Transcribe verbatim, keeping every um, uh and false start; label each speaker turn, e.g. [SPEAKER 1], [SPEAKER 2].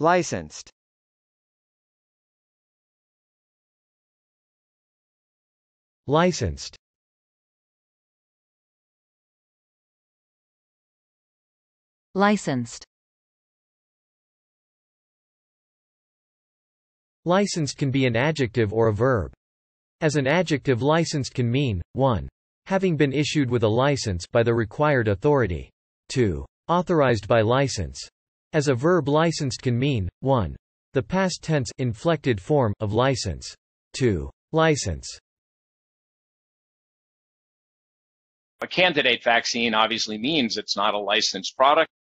[SPEAKER 1] Licensed.
[SPEAKER 2] Licensed.
[SPEAKER 3] Licensed.
[SPEAKER 2] Licensed can be an adjective or a verb. As an adjective, licensed can mean, one having been issued with a license by the required authority. two authorized by license. As a verb, licensed can mean, one the past tense inflected form of license. two license.
[SPEAKER 4] A candidate vaccine obviously means it's not a licensed product.